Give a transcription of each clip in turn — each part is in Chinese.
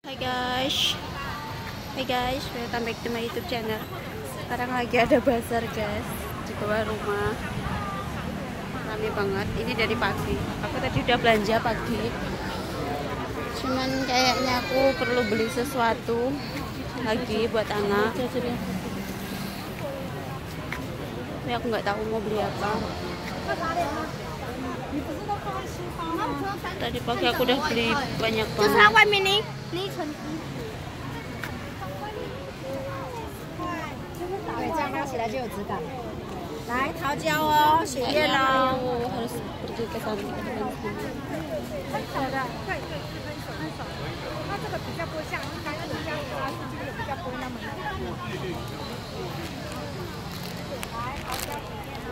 Hai guys, welcome back to my YouTube channel. Sekarang lagi ada bazar guys di bawah rumah, rame banget. Ini dari pagi. Aku tadi udah belanja pagi. Cuman kayaknya aku perlu beli sesuatu lagi buat anak. Tapi aku nggak tahu mau beli apa. Tadi pagi aku udah beli banyak banget. 对，这样撩起来就有质感。来，桃胶哦，雪燕哦。 harus pergi ke sana. 它这个比较不像，它那个像它这个比较不会那么硬。来，桃胶雪燕哦。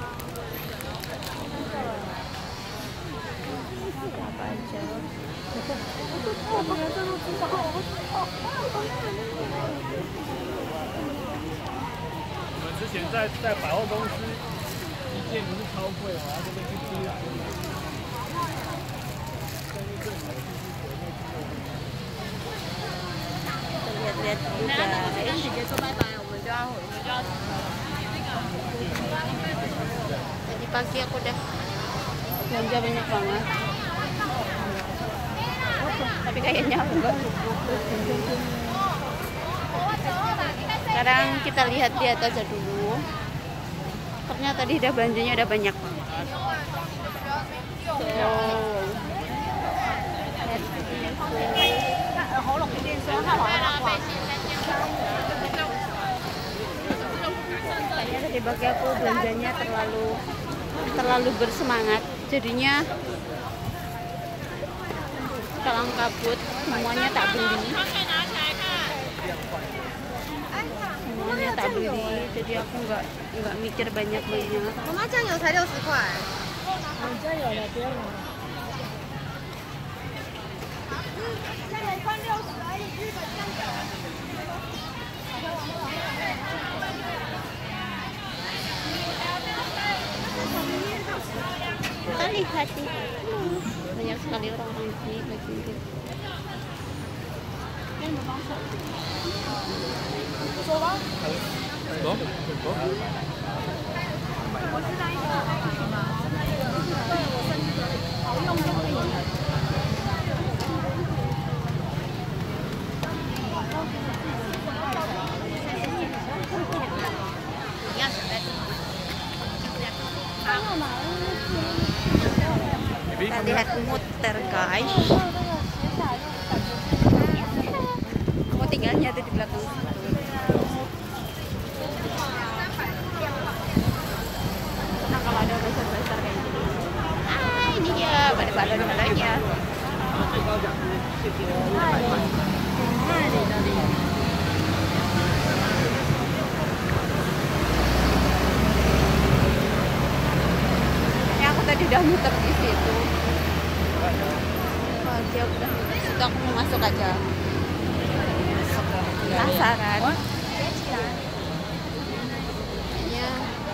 Apa aja? 我不能这么知道，我不知道。 我们之前在百货公司一件不是超贵嘛，然后这边去租来的。 Lihat-lihat dulu guys. 姐姐说拜拜，我们就要 Tadi pagi aku udah belanja banyak banget. Tapi kayaknya aku nggak cukup. Sekarang kita lihat-lihat aja dulu. Ternyata tadi udah belanjanya udah banyak banget. Kayaknya tadi pagi aku belanjanya terlalu bersemangat, jadinya kalang kabut, semuanya tak beli. Semuanya tak beli, jadi aku nggak mikir banyak-banyak. 我妈酱油才60块。我酱油了，不用了。酱油一罐60而已，日本酱油。 Kita lihat nih, banyak sekali orang-orang di sini lagi. Kita lihat muter guys. Aku tinggalnya tuh di belakang situ. Nah kalau ada besar-besar kayak gini, ini dia balon-balonnya. Aku tadi udah muter di situ. Dia udah muter situ, aku mau masuk aja. Penasaran. Kayaknya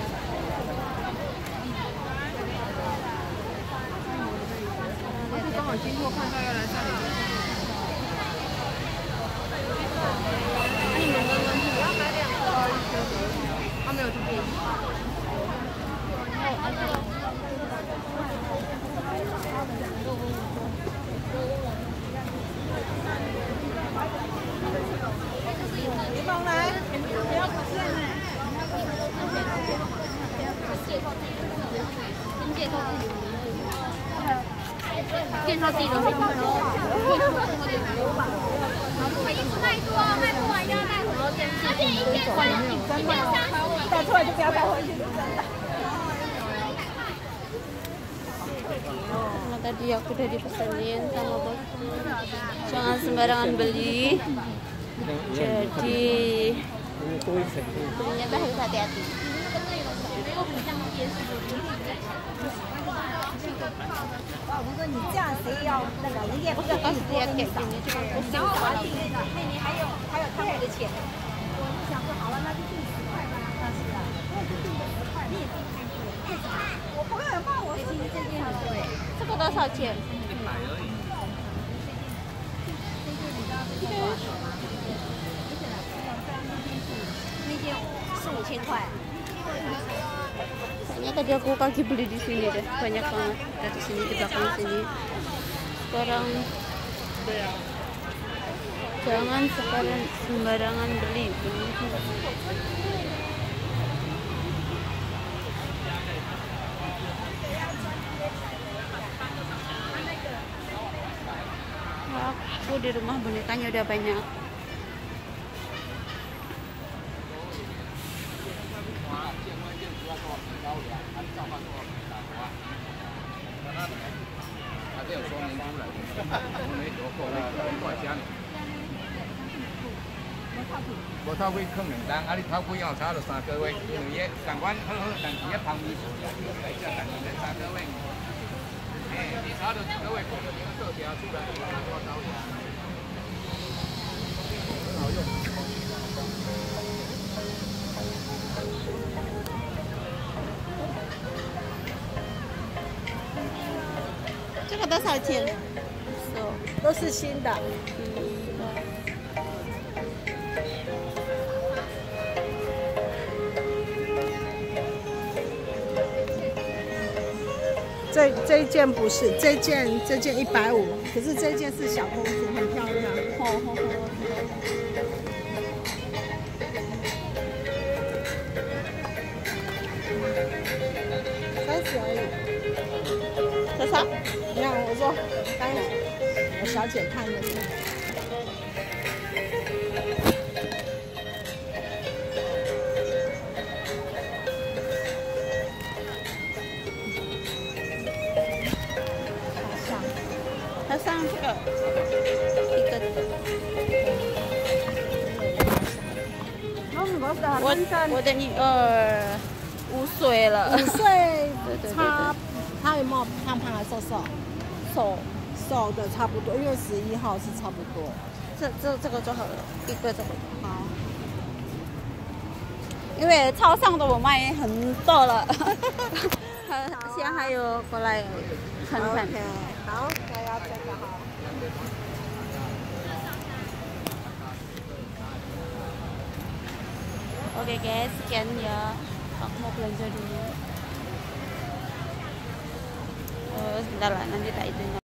tadi aku udah dipesenin sama bosku, jangan sembarangan beli, jadi belinya tuh harus hati-hati. Lihat kayak gini cuma pusing kepala. 这个多少钱？100而已。 5000块。 Kayaknya tadi aku kaki beli di sini deh, banyak banget dari sini di belakang sini. Sekarang jangan sekarang sembarangan beli. Aku di rumah bonekanya udah banyak. 无头尾放2档，啊你头尾要炒就3个月，因为伊同款好好，但是伊芳味无来，来只但是3个月。你炒到1个月，过了你做条出来，多少钱？很好用。 这个多少钱？ 都是新的。这一件不是，这件150，可是这件是小公主，很漂亮。30而已。 多少？ 你看，我说刚我小姐看的是。 它上这个一个。我的女儿5岁了。 5岁，她有没有胖胖还是瘦？瘦的差不多，因为11号是差不多。 这个就好了，一个这个好。因为超上的我卖很多了，现在还有过来看看。 好，我要这个好。 Oke guys, sekian ya. Aku mau belanja dulu. Sebentar lah, nanti tak itu.